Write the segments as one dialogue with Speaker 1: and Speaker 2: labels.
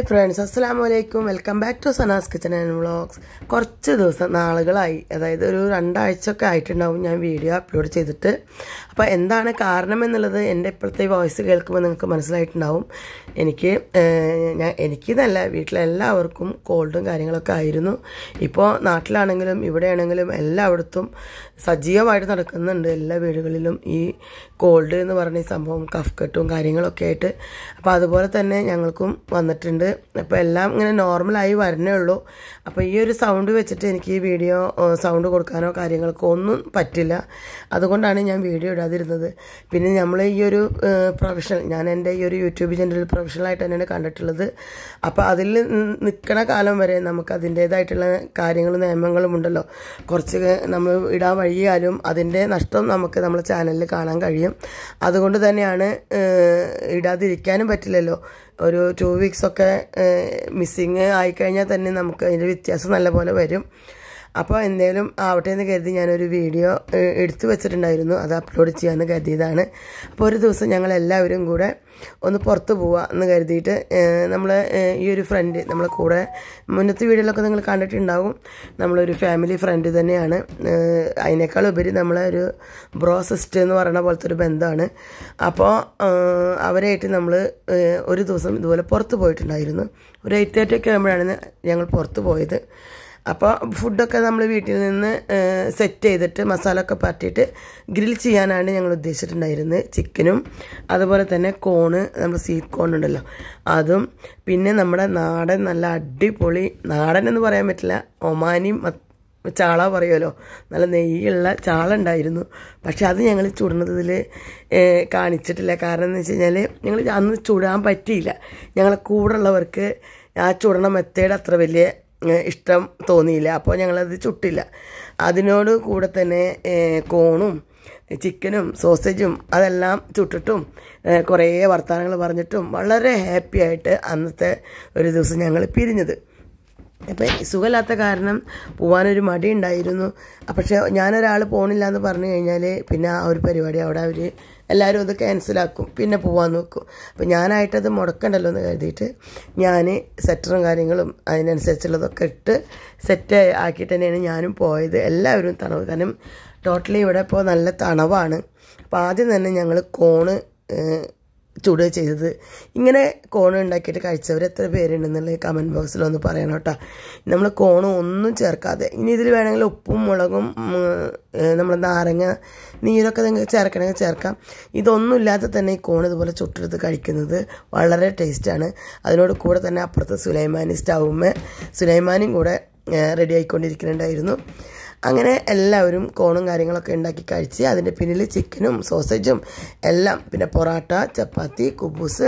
Speaker 1: Hi friends, അസ്സലാമു അലൈക്കും. Welcome back to Sana's kitchen and vlogs. കുറച്ച് നാളുകളായി, അതായത് ഒരു 2 ആഴ്ചയൊക്കെ ആയിട്ടുണ്ടാവും ഞാൻ വീഡിയോ അപ്ലോഡ് ചെയ്തിട്ട്. അപ്പോൾ എന്താണ് കാരണം എന്നുള്ളത് എൻ്റെ ഇപ്പോഴത്തെ വോയിസ് കേൾക്കുമ്പോൾ നിങ്ങൾക്ക് മനസ്സിലായിട്ടുണ്ടാവും. എനിക്കെന്നല്ല, വീട്ടിലെല്ലാവർക്കും കോൾഡും കാര്യങ്ങളൊക്കെ ആയിരുന്നു. ഇപ്പോൾ നാട്ടിലാണെങ്കിലും ഇവിടെയാണെങ്കിലും എല്ലായിടത്തും സജീവമായിട്ട് നടക്കുന്നുണ്ട്. എല്ലാ വീടുകളിലും ഈ കോൾഡ് എന്ന് പറഞ്ഞ ഈ സംഭവം, കഫ്കെട്ടും കാര്യങ്ങളൊക്കെ ആയിട്ട്. അപ്പോൾ അതുപോലെ തന്നെ ഞങ്ങൾക്കും വന്നിട്ടുണ്ട്. അപ്പോൾ എല്ലാം ഇങ്ങനെ നോർമലായി വരണേ ഉള്ളൂ. അപ്പോൾ ഈ ഒരു സൗണ്ട് വെച്ചിട്ട് എനിക്ക് ഈ വീഡിയോ സൗണ്ട് കൊടുക്കാനോ കാര്യങ്ങൾക്കോ ഒന്നും പറ്റില്ല. അതുകൊണ്ടാണ് ഞാൻ വീഡിയോ ഇടാതിരുന്നത്. പിന്നെ നമ്മൾ ഈ ഒരു ഞാൻ എൻ്റെ ഈ ഒരു യൂട്യൂബ് ചാനൽ പ്രൊഫഷണലായിട്ട് തന്നെയാണ് കണ്ടിട്ടുള്ളത്. അപ്പോൾ അതിൽ നിൽക്കണ കാലം വരെ നമുക്ക് അതിൻ്റേതായിട്ടുള്ള കാര്യങ്ങളും നിയമങ്ങളും ഉണ്ടല്ലോ. കുറച്ച് നമ്മൾ ഇടാൻ വഴിയാലും അതിൻ്റെ നഷ്ടം നമുക്ക് നമ്മുടെ ചാനലിൽ കാണാൻ കഴിയും. അതുകൊണ്ട് തന്നെയാണ് ഇടാതിരിക്കാനും പറ്റില്ലല്ലോ. ഒരു 2 വീക്സൊക്കെ മിസ്സിങ് ആയിക്കഴിഞ്ഞാൽ തന്നെ നമുക്ക് അതിൻ്റെ വ്യത്യാസം നല്ലപോലെ വരും. അപ്പോൾ എന്തെങ്കിലും ആവട്ടെ എന്ന് കരുതി ഞാനൊരു വീഡിയോ എടുത്തു വെച്ചിട്ടുണ്ടായിരുന്നു. അത് അപ്ലോഡ് ചെയ്യാമെന്ന് കരുതിയതാണ്. അപ്പോൾ ഒരു ദിവസം ഞങ്ങളെല്ലാവരും കൂടെ ഒന്ന് പുറത്ത് പോവുക എന്ന് കരുതിയിട്ട് നമ്മൾ ഈ ഒരു ഫ്രണ്ട്, നമ്മളെ കൂടെ മുന്നത്തെ വീഡിയോയിലൊക്കെ നിങ്ങൾ കണ്ടിട്ടുണ്ടാകും. നമ്മളൊരു ഫാമിലി ഫ്രണ്ട് തന്നെയാണ്. അതിനേക്കാൾ ഉപരി നമ്മളെ ഒരു ബ്രോ സിസ്റ്റർ എന്ന് പറയുന്ന പോലത്തെ ഒരു ബന്ധമാണ്. അപ്പോൾ അവരായിട്ട് നമ്മൾ ഒരു ദിവസം ഇതുപോലെ പുറത്ത് പോയിട്ടുണ്ടായിരുന്നു. ഒരു 8:30 ഒക്കെ ആകുമ്പോഴാണ് ഞങ്ങൾ പുറത്ത് പോയത്. അപ്പോൾ ഫുഡൊക്കെ നമ്മൾ വീട്ടിൽ നിന്ന് സെറ്റ് ചെയ്തിട്ട് മസാല ഒക്കെ പറ്റിയിട്ട് ഗ്രിൽ ചെയ്യാനാണ് ഞങ്ങൾ ഉദ്ദേശിച്ചിട്ടുണ്ടായിരുന്നത്. ചിക്കനും അതുപോലെ തന്നെ നമ്മൾ സ്വീറ്റ് കോൺ ഉണ്ടല്ലോ അതും, പിന്നെ നമ്മുടെ നാടൻ നല്ല അടിപൊളി, നാടൻ എന്ന് പറയാൻ പറ്റില്ല, ഒമാനി ചാള പറയുമല്ലോ, നല്ല നെയ്യുള്ള ചാള ഉണ്ടായിരുന്നു. പക്ഷെ അത് ഞങ്ങൾ ചുടുന്നതിൽ കാണിച്ചിട്ടില്ല. കാരണം എന്ന് വെച്ച് കഴിഞ്ഞാൽ ഞങ്ങൾ അന്ന് ചുടാൻ പറ്റിയില്ല. ഞങ്ങളെ കൂടെ ഉള്ളവർക്ക് ആ ചുടണ മെത്തേഡ് അത്ര വലിയ ഇഷ്ടം തോന്നിയില്ല. അപ്പോൾ ഞങ്ങളത് ചുട്ടില്ല. അതിനോട് കൂടെ തന്നെ കോണും ചിക്കനും സോസേജും അതെല്ലാം ചുട്ടിട്ടും കുറേ വർത്തമാനങ്ങൾ പറഞ്ഞിട്ടും വളരെ ഹാപ്പി ആയിട്ട് അന്നത്തെ ഒരു ദിവസം ഞങ്ങൾ പിരിഞ്ഞത്. അപ്പോൾ സുഖമില്ലാത്ത കാരണം പോകാനൊരു മടി ഉണ്ടായിരുന്നു. പക്ഷേ ഞാനൊരാൾ പോകണില്ല എന്ന് പറഞ്ഞു കഴിഞ്ഞാൽ പിന്നെ ആ ഒരു പരിപാടി അവിടെ എല്ലാവരും അത് ക്യാൻസലാക്കും, പിന്നെ പോകാൻ നോക്കും. അപ്പോൾ ഞാനായിട്ടത് മുടക്കണ്ടല്ലോ എന്ന് കരുതിയിട്ട് ഞാൻ സെറ്ററും കാര്യങ്ങളും അതിനനുസരിച്ചുള്ളതൊക്കെ ഇട്ട് സെറ്റ് ആക്കിയിട്ട് തന്നെയാണ് ഞാനും പോയത്. എല്ലാവരും തണവ്, കാരണം ടോട്ടലി ഇവിടെ ഇപ്പോൾ നല്ല തണവാണ്. അപ്പോൾ ആദ്യം തന്നെ ഞങ്ങൾ കോണ് ചൂട് ചെയ്തത്. ഇങ്ങനെ കോണ് ഉണ്ടാക്കിയിട്ട് കഴിച്ചവർ എത്ര പേരുണ്ടെന്നുള്ള കമൻറ്റ് ബോക്സിലൊന്ന് പറയണം കേട്ടോ. നമ്മൾ കോണ് ഒന്നും ചേർക്കാതെ, ഇനി ഇതിൽ വേണമെങ്കിൽ ഉപ്പും മുളകും നമ്മൾ നാരങ്ങ നീരൊക്കെ നിങ്ങൾക്ക് ചേർക്കണമെങ്കിൽ ചേർക്കാം. ഇതൊന്നും ഇല്ലാതെ തന്നെ ഈ കോൺ ഇതുപോലെ ചുട്ടെടുത്ത് കഴിക്കുന്നത് വളരെ ടേസ്റ്റാണ്. അതിനോട് കൂടെ തന്നെ അപ്പുറത്ത് സുലൈമാനിയും കൂടെ റെഡി ആയിക്കൊണ്ടിരിക്കുന്നുണ്ടായിരുന്നു. അങ്ങനെ എല്ലാവരും കോണും കാര്യങ്ങളൊക്കെ ഉണ്ടാക്കി കഴിച്ച് അതിൻ്റെ പിന്നിൽ ചിക്കനും സോസേജും എല്ലാം, പിന്നെ പൊറാട്ട, ചപ്പാത്തി, കുബൂസ്,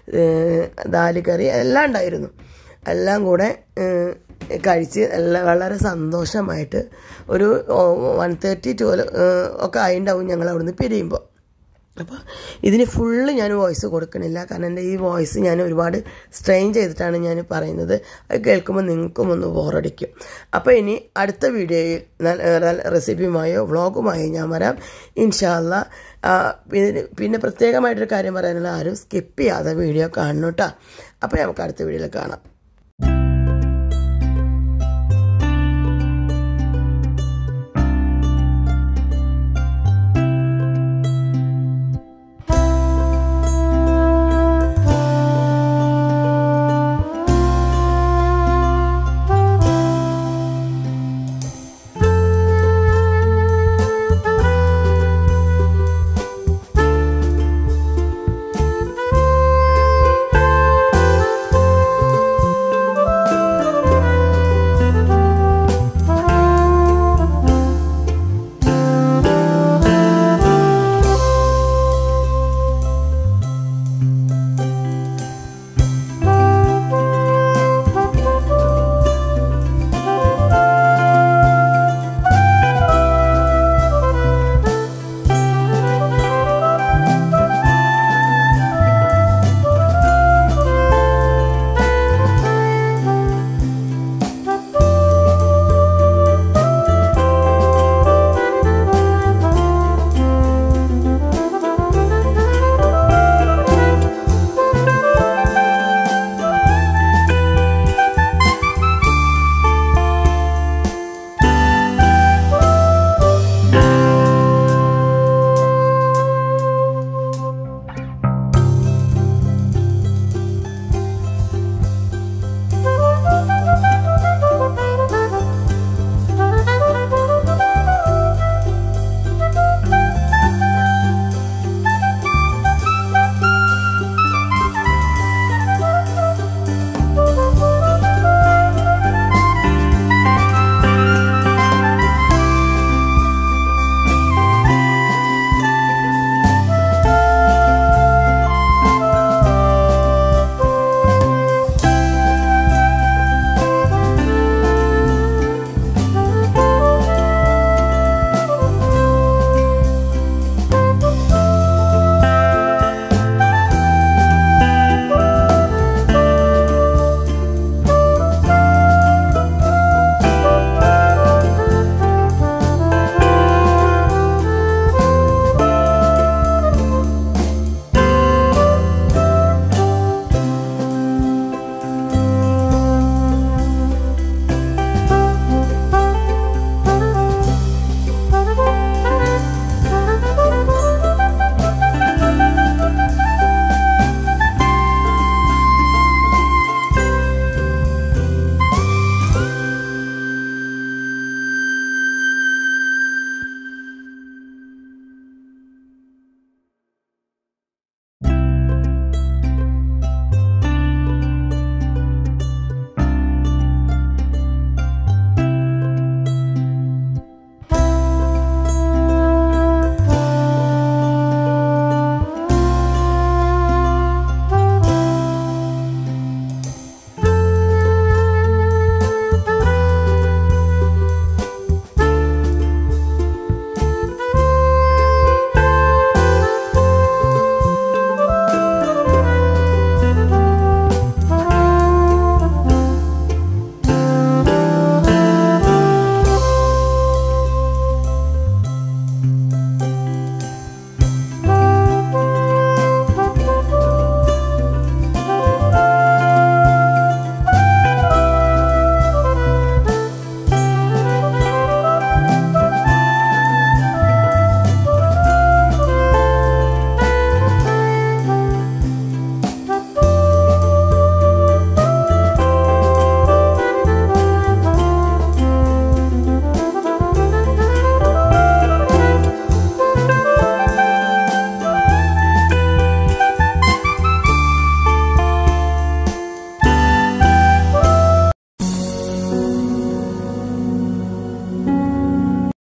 Speaker 1: ദാല് കറി എല്ലാം ഉണ്ടായിരുന്നു. എല്ലാം കൂടെ കഴിച്ച് വളരെ സന്തോഷമായിട്ട് ഒരു 1:30 ഒക്കെ ആയിട്ടുണ്ടാവും ഞങ്ങൾ അവിടുന്ന് പിരിയുമ്പോൾ. അപ്പോൾ ഇതിന് ഫുള്ള് ഞാൻ വോയിസ് കൊടുക്കണില്ല, കാരണം എൻ്റെ ഈ വോയിസ് ഞാൻ ഒരുപാട് സ്ട്രെയിൻ ചെയ്തിട്ടാണ് ഞാൻ പറയുന്നത്. അത് കേൾക്കുമ്പോൾ നിങ്ങൾക്കും ഒന്ന് ബോറടിക്കും. അപ്പോൾ ഇനി അടുത്ത വീഡിയോയിൽ റെസിപ്പിയുമായോ വ്ളോഗുമായോ ഞാൻ വരാം ഇൻഷാ അല്ലാ. പിന്നെ പ്രത്യേകമായിട്ടൊരു കാര്യം പറയാനുള്ള, ആരും സ്കിപ്പ് ചെയ്യാതെ വീഡിയോ കാണണം കേട്ടോ. അപ്പോൾ നമുക്ക് അടുത്ത വീഡിയോയിൽ കാണാം.